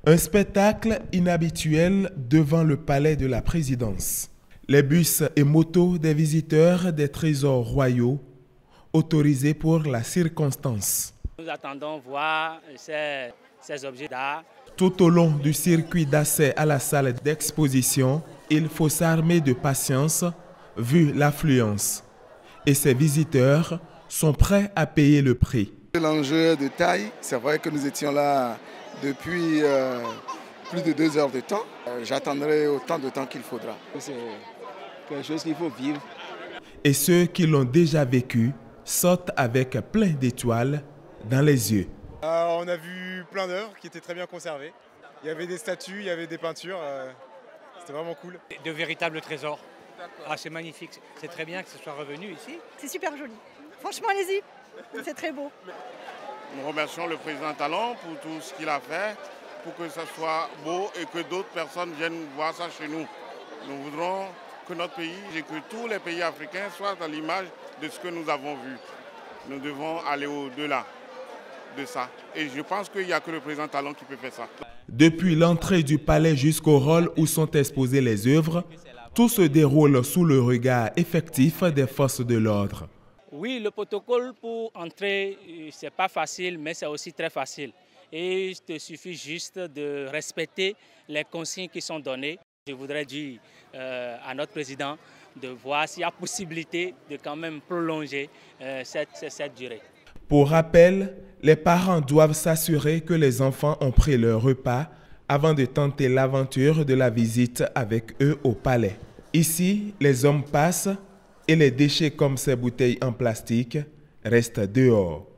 Un spectacle inhabituel devant le palais de la présidence. Les bus et motos des visiteurs des trésors royaux autorisés pour la circonstance. Nous attendons voir ces objets d'art. Tout au long du circuit d'accès à la salle d'exposition, il faut s'armer de patience vu l'affluence. Et ces visiteurs sont prêts à payer le prix. L'enjeu de taille, c'est vrai que nous étions là depuis plus de 2 heures de temps. J'attendrai autant de temps qu'il faudra. C'est quelque chose qu'il faut vivre. Et ceux qui l'ont déjà vécu sortent avec plein d'étoiles dans les yeux. On a vu plein d'œuvres qui étaient très bien conservées. Il y avait des statues, il y avait des peintures. C'était vraiment cool. De véritables trésors. Ah, c'est magnifique. C'est très bien que ce soit revenu ici. C'est super joli. Franchement, allez-y. C'est très beau. Nous remercions le président Talon pour tout ce qu'il a fait, pour que ça soit beau et que d'autres personnes viennent voir ça chez nous. Nous voudrons que notre pays et que tous les pays africains soient à l'image de ce que nous avons vu. Nous devons aller au-delà de ça. Et je pense qu'il n'y a que le président Talon qui peut faire ça. Depuis l'entrée du palais jusqu'au hall où sont exposées les œuvres, tout se déroule sous le regard effectif des forces de l'ordre. Oui, le protocole pour entrer, c'est pas facile, mais c'est aussi très facile. Et il te suffit juste de respecter les consignes qui sont données. Je voudrais dire à notre président de voir s'il y a possibilité de quand même prolonger cette durée. Pour rappel, les parents doivent s'assurer que les enfants ont pris leur repas avant de tenter l'aventure de la visite avec eux au palais. Ici, les hommes passent et les déchets comme ces bouteilles en plastique restent dehors.